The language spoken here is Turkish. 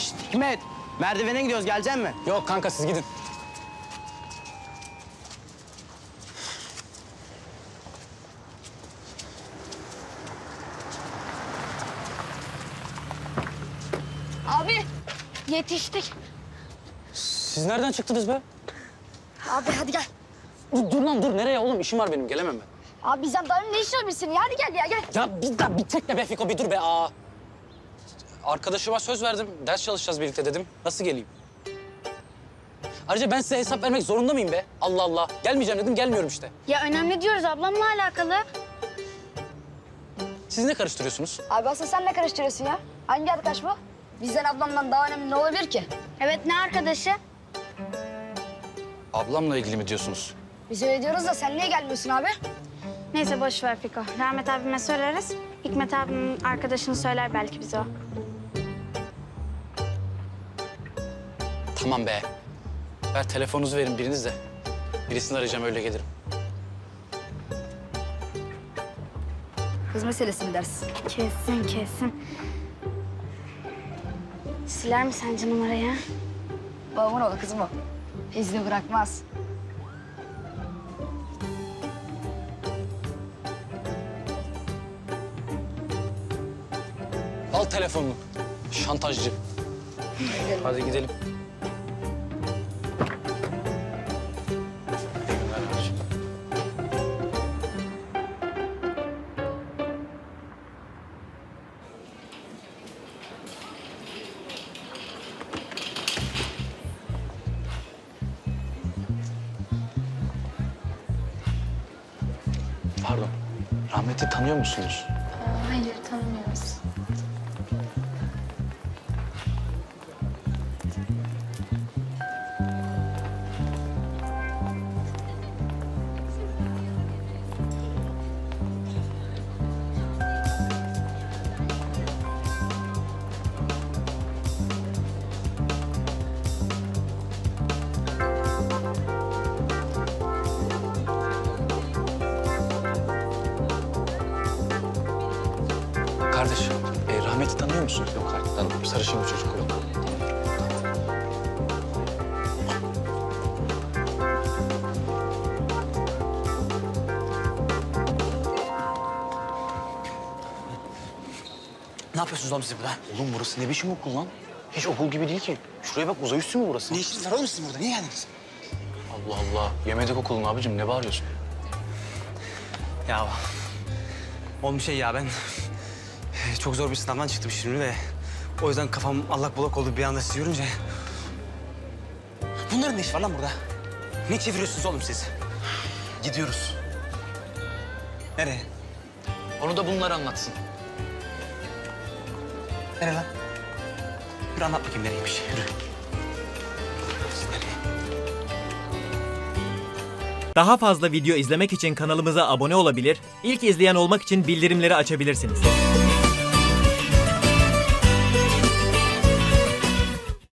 Hikmet, merdivene gidiyoruz, gelecek mi? Yok kanka, siz gidin. Abi yetiştik. Siz nereden çıktınız be? Abi hadi gel. Dur lan dur, nereye oğlum? İşim var benim, gelemem ben. Abi bizden daha ne işin var senin? Hadi gel ya gel. Ya bir çekme be Fiko, bir dur be. Arkadaşıma söz verdim, ders çalışacağız birlikte dedim. Nasıl geleyim? Ayrıca ben size hesap vermek zorunda mıyım be? Allah Allah. Gelmeyeceğim dedim, gelmiyorum işte. Ya önemli diyoruz ablamla alakalı. Siz ne karıştırıyorsunuz? Abi aslında sen ne karıştırıyorsun ya? Hangi arkadaş bu? Bizden ablamdan daha önemli ne olabilir ki? Evet ne arkadaşı? Ablamla ilgili mi diyorsunuz? Biz öyle diyoruz da sen niye gelmiyorsun abi? Neyse boş ver Fiko. Rahmet abime sorarız. Hikmet abimin arkadaşını söyler belki bize o. Tamam be. Ver telefonunuzu verin biriniz de. Birisini arayacağım, öyle gelirim. Kız meselesi mi dersin? Kesin. Siler mi sence numarayı? Babamın oğlu kızım o. İzni bırakmaz. Al telefonunu. Şantajcı. Hadi gidelim. İyi günler abiciğim. Pardon. Rahmet'i tanıyor musunuz? Hayır tanımıyoruz. Kardeş, Rahmet'i tanıyor musun? Yok artık tanımıyorum. Sarışın bir çocuk o. Ne yapıyorsunuz lan siz burada? Oğlum burası ne biçim okul lan? Hiç okul gibi değil ki. Şuraya bak, uzay üstü mü burası? Ne işiniz var oğlum sizin burada? Niye geldiniz? Allah Allah. Yemedik okulun abicim, ne bağırıyorsun? Ya oğlum ya ben çok zor bir sınavdan çıktım şimdi de o yüzden kafam allak bullak oldu bir anda sizi görünce. Bunların ne işi var lan burada? Ne çeviriyorsunuz oğlum siz? Gidiyoruz. Nereye? Onu da bunlar anlatsın. Nereye lan? Yürü anlat bakayım nereymiş. Yürü. Siz nereye? Daha fazla video izlemek için kanalımıza abone olabilir, ilk izleyen olmak için bildirimleri açabilirsiniz.